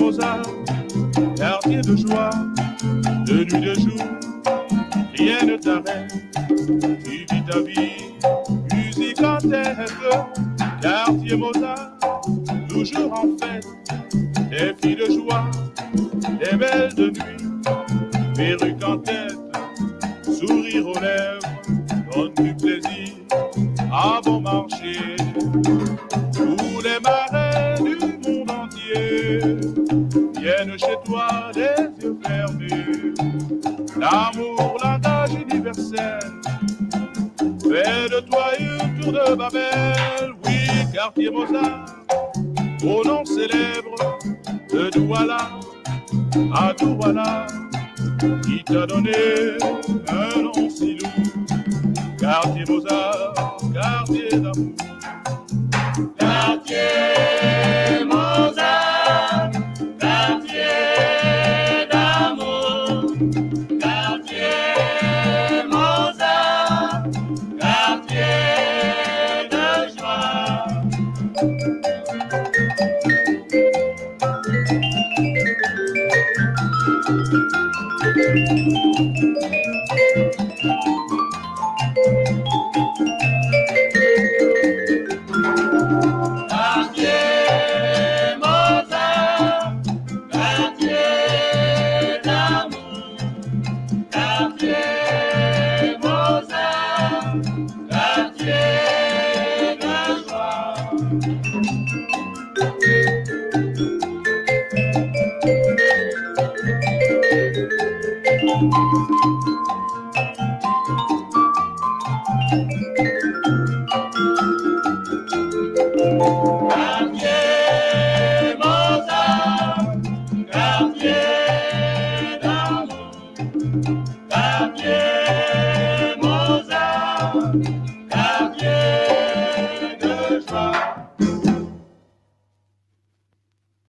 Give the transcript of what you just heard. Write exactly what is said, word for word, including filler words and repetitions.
Mozart, quartier de joie, de nuit de jour, rien ne t'arrête. Tu vis ta vie, musique en tête, quartier Mozart, toujours en fête. Des filles de joie, des belles de nuit, perruque en tête, sourire aux lèvres, donne du plaisir à bon marché. Tous les marins du monde entier viennent chez toi les yeux fermés. L'amour, langage universel, fais de toi une tour de Babel. Oui, quartier Mozart, au nom célèbre de Douala à Douala, qui t'a donné un nom si lourd. Quartier Mozart, quartier d'amour. Quartier Mozart, quartier d'amour. Quartier Mozart, quartier de joie. Quartier Mozart, quartier d'amour. Quartier Mozart, quartier de joie. Quartier Mozart, quartier d'amour. Quartier Mozart,